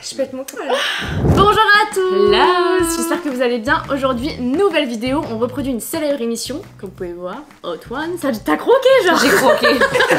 Je pète mon col. Bonjour à tous. Hello. J'espère que vous allez bien. Aujourd'hui, nouvelle vidéo. On reproduit une célèbre émission, comme vous pouvez voir. Hot One. T'as croqué, genre? J'ai croqué.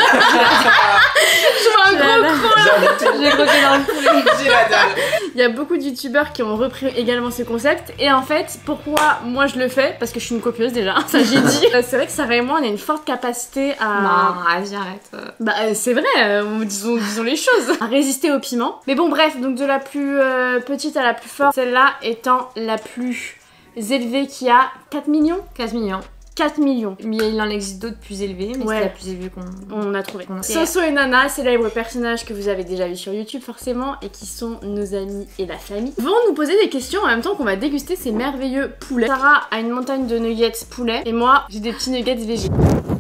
Je vois un gros croc. J'ai croqué dans le poulet. J'ai la dalle. Il y a beaucoup de youtubeurs qui ont repris également ce concept. Et en fait, pourquoi moi je le fais? Parce que je suis une copieuse déjà, ça j'ai dit. C'est vrai que Sarah et moi, on a une forte capacité à... Non, vas-y, arrête. Bah c'est vrai, disons les choses. À résister au piment. Mais bon bref, donc de la plus petite à la plus forte, celle-là étant la plus élevée qui a 4 millions. 15 millions. 4 millions. Mais il en existe d'autres plus élevés, mais Ouais. c'est la plus élevée On a trouvé. qu'on a. Soso et Nana, célèbres personnages que vous avez déjà vus sur YouTube forcément et qui sont nos amis et la famille, vont nous poser des questions en même temps qu'on va déguster ces merveilleux poulets. Sarah a une montagne de nuggets poulet et moi j'ai des petits nuggets végé.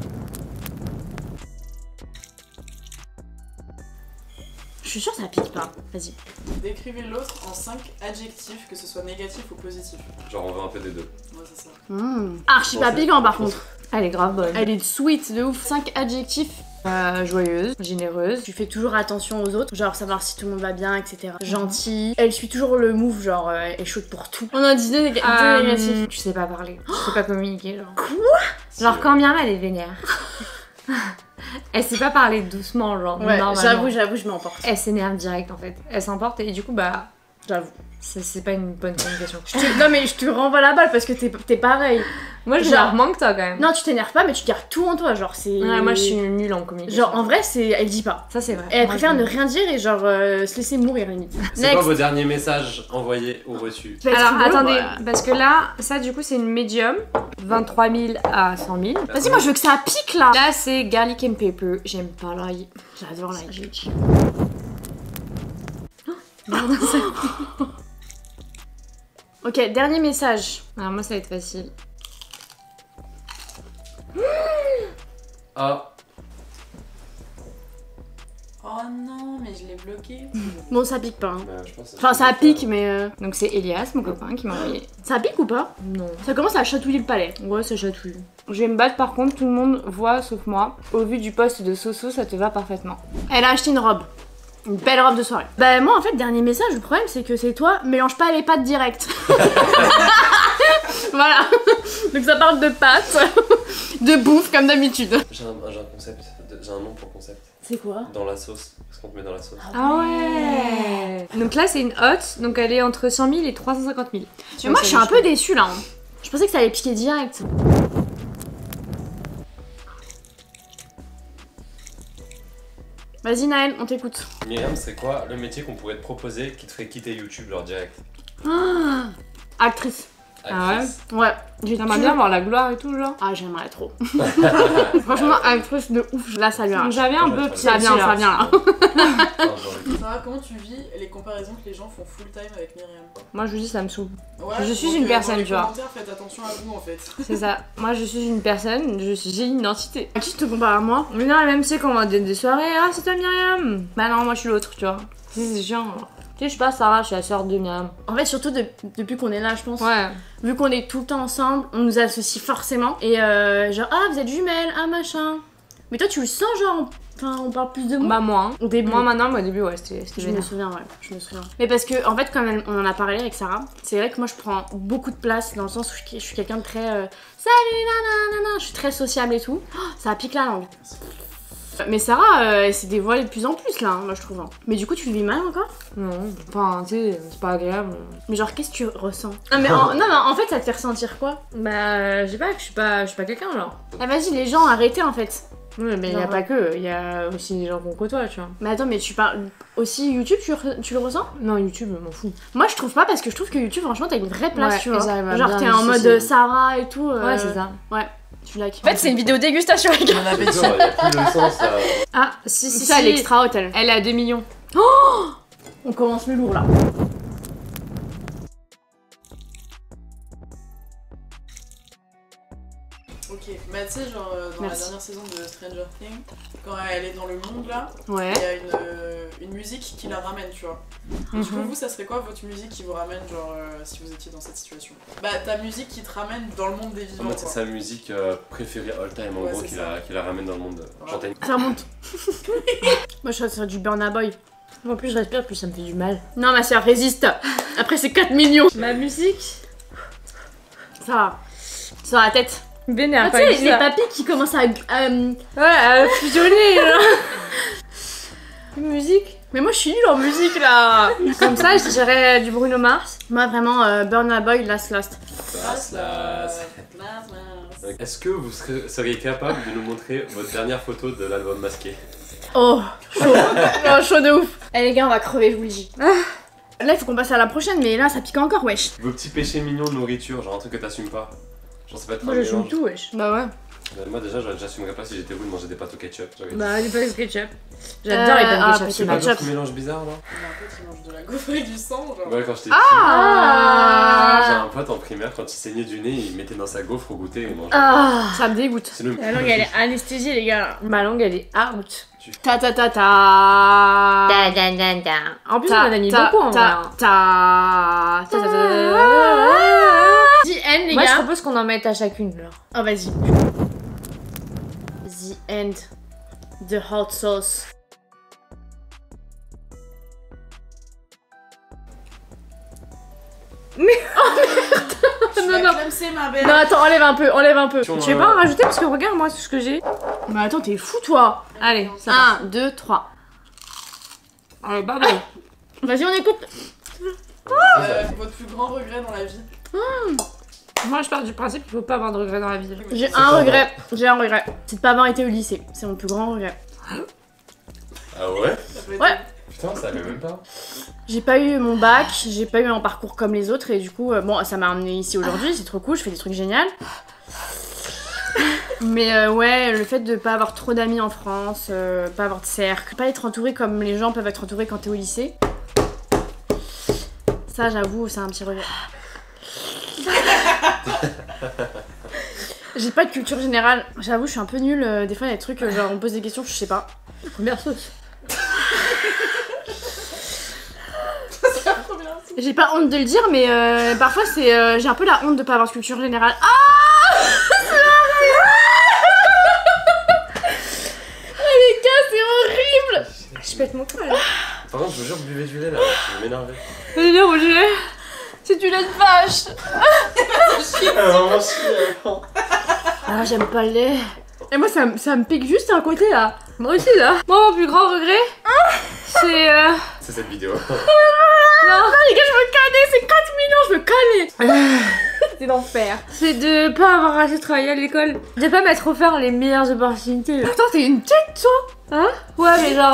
Je suis sûre que ça pique pas. Vas-y. Décrivez l'autre en 5 adjectifs, que ce soit négatif ou positif. Genre on veut un peu des deux. Ouais, c'est ça. Archi pas piquant par contre. Elle est grave bonne. Elle est sweet de ouf. 5 adjectifs. Joyeuse, généreuse. Tu fais toujours attention aux autres, genre savoir si tout le monde va bien, etc. Gentille. Elle suit toujours le move, genre elle est chaude pour tout. On a dit deux négatifs. Tu sais pas parler, tu sais pas communiquer, genre. Quoi? Genre quand bien elle est vénère. Elle sait pas parler doucement, genre. Ouais, normalement. j'avoue, je m'emporte. Elle s'énerve direct en fait. Elle s'emporte et du coup, bah, J'avoue. c'est pas une bonne communication. Non mais je te renvoie la balle parce que t'es pareil. Moi, je Genre- leur manque toi quand même. Non, tu t'énerves pas, mais tu gardes tout en toi, genre c'est... Ouais, moi, je suis nulle en communication. Genre en vrai, elle dit pas. Ça, c'est vrai. Et elle Moi, préfère je- ne rien dire et genre se laisser mourir limite. C'est quoi vos derniers messages envoyés ou reçus? Tu vas être Alors, rigolo, attendez, ouais. parce que là, ça, du coup, c'est une médium. 23 000 à 100 000. Vas-y, moi je veux que ça pique là. Là, c'est garlic and pepper. J'aime pas l'ail. J'adore l'ail. Ok, dernier message. Alors, moi, ça va être facile. Ah, Oh non, mais je l'ai bloqué. Bon, ça pique pas. Hein. bah, je pense que Enfin, ça pique, mais Donc, c'est Elias, mon copain, qui m'a envoyé. ça pique ou pas? Non. Ça commence à chatouiller le palais. Ouais, ça chatouille. Je vais me battre, par contre, tout le monde voit, sauf moi. Au vu du poste de Soso, ça te va parfaitement. Elle a acheté une robe. Une belle robe de soirée. Bah moi en fait, dernier message, le problème c'est que c'est toi, mélange pas les pâtes direct. Voilà. Donc ça parle de pâtes, de bouffe comme d'habitude. J'ai un concept, j'ai un nom pour concept. C'est quoi? Dans la sauce, parce qu'on te met dans la sauce. Ah ouais. Donc là, c'est une hot, donc elle est entre 100 000 et 350 000. Mais moi je suis un peu déçue là. Hein. Je pensais que ça allait piquer direct. Vas-y Naël, on t'écoute. Myriam, c'est quoi le métier qu'on pourrait te proposer qui te ferait quitter YouTube, genre direct? Actrice. Ah Actrice. Ouais. J'ai J'aimerais bien avoir la gloire et tout, genre. Ah j'aimerais trop. Franchement, actrice de ouf. Là ça lui a. J'avais un peu Ouais, petit Ça vient, ça vient là. Non, genre, Sarah, comment tu vis les comparaisons que les gens font full time avec Myriam? Moi, je vous dis, ça me saoule. Ouais, Je suis donc, une dans personne, les tu vois. commentaires, faites attention à vous en fait. C'est ça. Moi, je suis une personne, j'ai une identité. Qui te compare à moi? Mais non, même c'est quand on va des soirées, ah, c'est toi Myriam. Bah non, moi, je suis l'autre, tu vois. C'est chiant. Tu sais, je suis pas Sarah, je suis la sœur de Myriam. En fait, surtout depuis qu'on est là, je pense. Ouais. Vu qu'on est tout le temps ensemble, on nous associe forcément. Et genre, ah, vous êtes jumelles, ah, machin. Mais toi, tu le sens, genre, enfin, on parle plus de moi. Bah, moi. Au début. Moi, maintenant, mais au début, ouais, c'était Je me vénère. souviens, ouais, je me souviens. Mais parce que, en fait, quand on en a parlé avec Sarah, c'est vrai que moi, je prends beaucoup de place dans le sens où je suis quelqu'un de très. Salut, nanana, je suis très sociable et tout. Oh, ça pique la langue. Mais Sarah, elle s'est dévoilée de plus en plus là, hein, moi je trouve. Hein. Mais du coup, tu le vis mal encore? Non, enfin, tu sais, c'est pas agréable. Mais genre, qu'est-ce que tu ressens? Non, mais en fait, ça te fait ressentir quoi? Bah, je sais pas, je suis pas quelqu'un, genre. Ah, vas-y, les gens, arrêtez en fait. Oui, mais il y a Non, pas que, il y a aussi des gens qu'on côtoie, tu vois. Mais attends, mais tu parles aussi YouTube, tu le ressens? Non, YouTube, je m'en fous. Moi je trouve pas parce que je trouve que YouTube franchement t'as une vraie place Ouais, tu vois. ils arrivent à Genre bien t'es en mode dissocier. Sarah et tout. Ouais, c'est ça. Ouais, tu like. En fait c'est une vidéo dégustation les il y gars. a plus le sens. Ah, si, Ça elle est extra hôtel. Elle est à 2 millions. On commence le lourd là. Ok, bah tu sais, genre dans Merci. la dernière saison de Stranger Things, quand elle est dans le monde là, Ouais. il y a une musique qui la ramène, tu vois. Du coup, vous, ça serait quoi votre musique qui vous ramène, genre si vous étiez dans cette situation? Bah ta musique qui te ramène dans le monde des En vivants, mode, c'est quoi. sa musique préférée all time, en Ouais, gros, c'est qui ça. la ramène dans le monde. Ouais. Chanter. Ça remonte. Moi je serais du Burna Boy. Moi, plus je respire, plus ça me fait du mal. Non, ma soeur, résiste. Après, c'est 4 millions. Ma musique. Ça va. Sur la tête. Vénère, Ah, tu pas sais, dit les ça. papilles qui commencent à. Ouais, fusionner, genre. Musique. Mais moi, je suis nulle en musique là. Comme ça, je dirais du Bruno Mars. Moi, vraiment, Burna Boy, Last Lost. Est-ce que vous seriez capable de nous montrer votre dernière photo de l'album masqué? Oh, chaud. Oh, chaud de ouf. Eh les gars, on va crever, je vous le dis. Là, il faut qu'on passe à la prochaine, mais là, ça pique encore, wesh. Vos petits péchés mignons de nourriture, genre un truc que t'assumes pas. Genre ça peut être Moi, un j'assume mélange. tout, wesh. Bah ouais. Moi déjà, j'assumerais pas si j'étais vous de manger des pâtes au ketchup. Bah, des pâtes au ketchup. J'adore les pâtes au ketchup. pâtes C'est au pas ketchup. d'autres mélanges bizarres là? Il y a un pote qui mange de la gaufre avec du sang, genre. Ouais, quand j'étais Ah. petit, j'ai un pote en primaire, quand il saignait du nez, il mettait dans sa gaufre au goûter et il mangeait. Ah. Ça me dégoûte. C'est le La langue, elle est anesthésiée, les gars. Ma langue, elle est out. Ta ta ta ta. En plus, on en a mis beaucoup en vrai. Ta. The end, les Moi, je gars. propose qu'on en mette à chacune, là. Oh, vas-y. The end. The hot sauce. Non, non. C'est ma belle. Non, attends, enlève un peu, enlève un peu. Tu veux pas en rajouter parce que regarde moi tout ce que j'ai. Mais attends, t'es fou, toi. Allez, ça va. 1, 2, 3. Allez, pardon. Vas-y, on écoute. Votre plus grand regret dans la vie? Moi, je pars du principe qu'il faut pas avoir de regrets dans la vie. J'ai un regret. J'ai un regret. C'est de pas avoir été au lycée. C'est mon plus grand regret. Ah ouais? Ça peut être- Ouais. Putain, ça avait même pas. J'ai pas eu mon bac, j'ai pas eu un parcours comme les autres et du coup, bon, ça m'a amené ici aujourd'hui, c'est trop cool, je fais des trucs géniaux. Mais ouais, le fait de pas avoir trop d'amis en France, pas avoir de cercle, pas être entouré comme les gens peuvent être entourés quand t'es au lycée. Ça, j'avoue, c'est un petit regret. J'ai pas de culture générale, j'avoue, je suis un peu nulle. Des fois, il y a des trucs, genre, on me pose des questions, je sais pas. Première sauce. J'ai pas honte de le dire, mais parfois c'est j'ai un peu la honte de pas avoir de culture générale. Ah les gars, c'est horrible. Je pète mon cœur. Par contre, je vous jure, buvez du lait là, ça m'énerve. C'est bien, mon gilet. C'est du lait de vache. Ah, j'aime pas le lait. Et moi, ça me pique juste un côté là. Moi aussi là. Moi, mon plus grand regret, c'est C'est cette vidéo. Non, les gars, je me connais, c'est 4 millions, je me connais. C'est l'enfer. c'est de pas avoir assez travaillé à l'école, de pas m'être offert les meilleures opportunités. Putain, t'es une tête, toi. Hein? Ouais, mais genre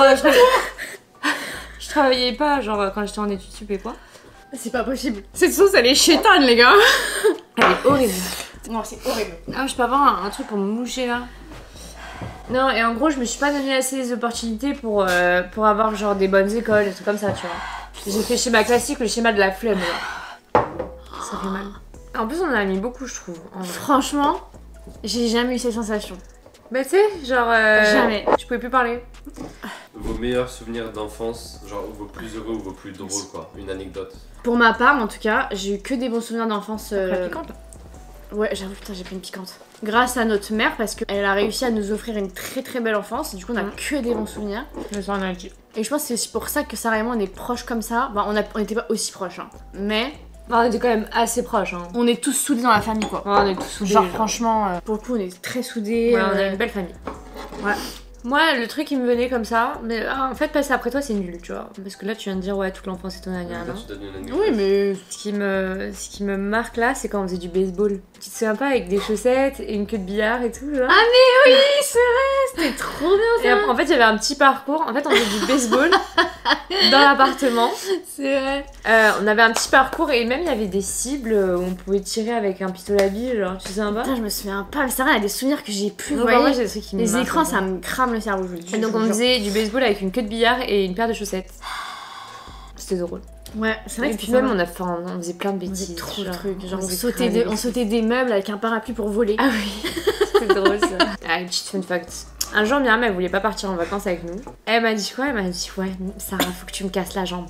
je travaillais pas genre quand j'étais en études sup et quoi. C'est pas possible. Cette sauce, elle est chétane, les gars. Elle est horrible. Non, c'est horrible. Ah, je peux avoir un truc pour me moucher là. Non, et en gros, je me suis pas donné assez les opportunités pour avoir genre des bonnes écoles, des trucs comme ça, tu vois. J'ai fait schéma classique, le schéma de la flemme là. Ça fait mal. En plus, on en a mis beaucoup, je trouve. En vrai. Franchement, j'ai jamais eu cette sensation. Bah, tu sais, genre. Jamais. Je pouvais plus parler. Vos meilleurs souvenirs d'enfance, genre vos plus heureux ou vos plus drôles quoi, une anecdote. Pour ma part, en tout cas, j'ai eu que des bons souvenirs d'enfance. La piquante. Ouais, j'avoue, putain, j'ai pris une piquante. Grâce à notre mère, parce qu'elle a réussi à nous offrir une très très belle enfance. Du coup, on a que des bons souvenirs. Je me sens analytique. Et je pense que c'est aussi pour ça que Sarah et moi, on est proches comme ça. Enfin, on n'était pas aussi proches, hein. Mais On était quand même assez proches, hein. on est tous soudés dans la famille, quoi. Ouais, on est tous soudés. Genre, franchement, pour le coup, on est très soudés. Ouais, on a une belle famille. Ouais. Moi, le truc qui me venait comme ça, mais en fait, passer après toi, c'est nul, tu vois. Parce que là, tu viens de dire, ouais, toute l'enfance, c'est ton année, Toi, non? tu donnes une anecdote. Oui, mais. Ce qui me marque là, c'est quand on faisait du baseball. Tu te souviens pas avec des chaussettes et une queue de billard et tout, genre? Ah, mais oui, c'est vrai, c'était trop bien Et ça. après, en fait, il y avait un petit parcours. En fait, on faisait du baseball dans l'appartement. C'est vrai. On avait un petit parcours et même il y avait des cibles où on pouvait tirer avec un pistolet à billes, genre, tu te souviens pas? Putain, je me souviens pas, mais Sarah, elle a des souvenirs que j'ai plus. Vous Donc, moi, voyez, j'ai des trucs qui me les marquent écrans, comme ça me crame le cerveau, je vous le dis. Et donc, je vous on jure. faisait du baseball avec une queue de billard et une paire de chaussettes. C'était drôle. Ouais, c'est vrai Et que puis c'était même, sympa. on faisait plein de On bêtises. faisait trop de genre, trucs. Genre, faisait plein de on bêtises. sautait des meubles avec un parapluie pour voler. Ah oui, c'était drôle ça. Ah, une petite fun fact. Un jour, Myriam, elle voulait pas partir en vacances avec nous. Elle m'a dit quoi? Elle m'a dit, ouais, Sarah, faut que tu me casses la jambe.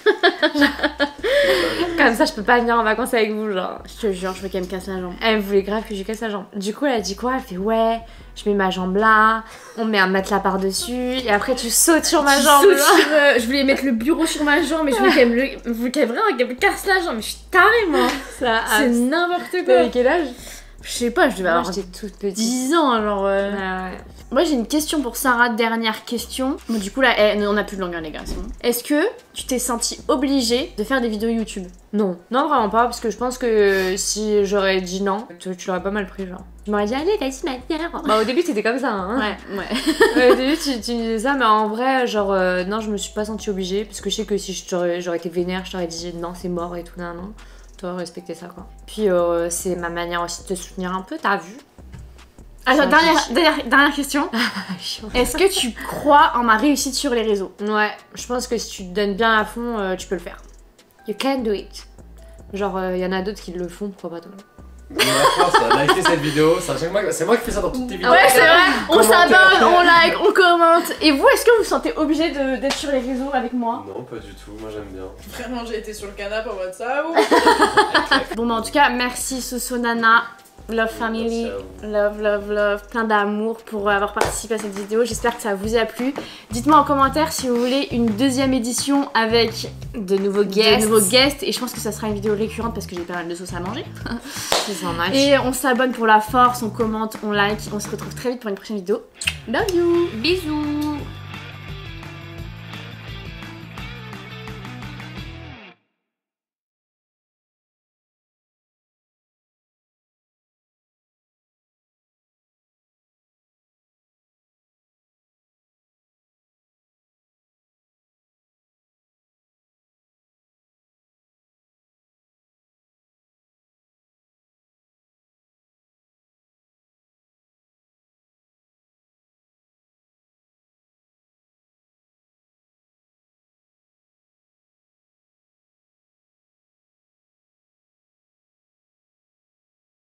Comme ça, je peux pas venir en vacances avec vous, genre. Je te jure, je veux qu'elle me casse la jambe. Elle voulait grave que je lui casse la jambe. Du coup, elle a dit quoi? Elle fait ouais, je mets ma jambe là, on met un matelas par-dessus, et après tu sautes sur ma jambe. Saute là. sur, je voulais mettre le bureau sur ma jambe, mais je voulais qu'elle me casse la jambe, mais je suis tarée, moi. Ça, C'est n'importe quoi. T'avais quel âge? Je sais pas, je devais Moi, avoir j'étais toute petite. 10 ans, alors. Ouais. Moi j'ai une question pour Sarah, dernière question. Bon, du coup là, on a plus de longueur les gars, c'est bon. Est-ce que tu t'es sentie obligée de faire des vidéos YouTube? Non, non vraiment pas, parce que je pense que si j'aurais dit non, tu l'aurais pas mal pris, genre. Je m'aurais dit allez, vas-y ma mère. Bah au début t'étais comme ça, hein. Ouais. Au début tu me disais ça, mais en vrai, genre non, je me suis pas sentie obligée, parce que je sais que si j'aurais été vénère, je t'aurais dit non, c'est mort et tout, non. Tu aurais respecté ça quoi. Puis c'est ma manière aussi de te soutenir un peu, t'as vu? Attends, dernière question. Est-ce que tu crois en ma réussite sur les réseaux? Ouais, je pense que si tu te donnes bien à fond, tu peux le faire. You can do it. Genre, il y en a d'autres qui le font, pourquoi pas toi? Likez cette vidéo, c'est moi qui fais ça dans toutes tes vidéos. Ouais, c'est vrai. On Commentaire. s'abonne, on like, on commente. Et vous, est-ce que vous vous sentez obligé d'être sur les réseaux avec moi? Non, pas du tout, moi j'aime bien. Vraiment, j'ai été sur le canapé en mode ça. Bon, bah en tout cas, merci Soso Nana. Love family, Merci à vous. love, plein d'amour pour avoir participé à cette vidéo. J'espère que ça vous a plu. Dites-moi en commentaire si vous voulez une deuxième édition avec De nouveaux guests. et je pense que ça sera une vidéo récurrente parce que j'ai pas mal de sauce à manger. C'est ça, nice. Et on s'abonne pour la force, on commente, on like. On se retrouve très vite pour une prochaine vidéo. Love you. Bisous.